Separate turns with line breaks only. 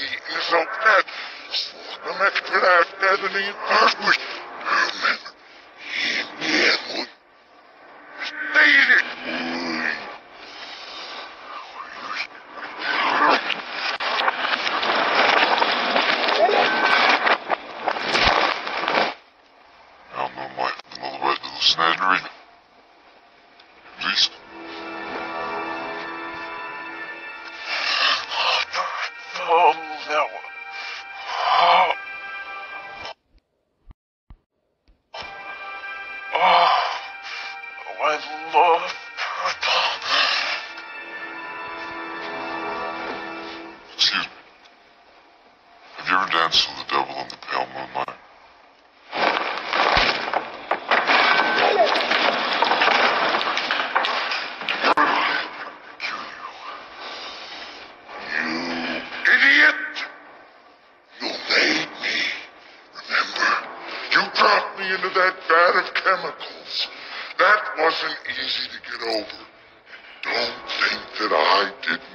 is op net. Met geluid net in het men. Hier moet. Steden.
Ja, maar another way to the Snyder. Please.
Oh, that one. Oh. Oh, I love purple.
Excuse me. Have you ever danced with the devil in the pale moonlight?
Idiot! You made me. Remember? You dropped me into that vat of chemicals. That wasn't easy to get over. Don't think that I did